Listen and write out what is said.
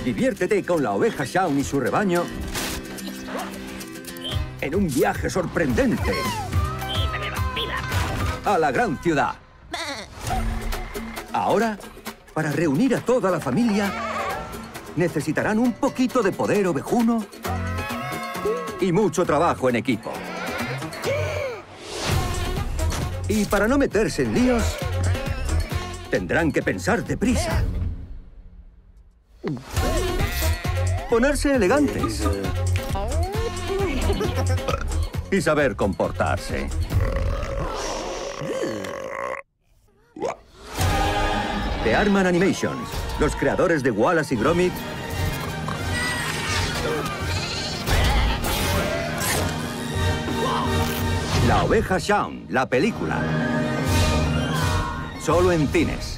Diviértete con la oveja Shaun y su rebaño en un viaje sorprendente a la gran ciudad. Ahora, para reunir a toda la familia, necesitarán un poquito de poder ovejuno y mucho trabajo en equipo. Y para no meterse en líos, tendrán que pensar deprisa. Ponerse elegantes. Y saber comportarse. The Aardman Animations, los creadores de Wallace y Gromit, La oveja Shaun, la película. Solo en cines.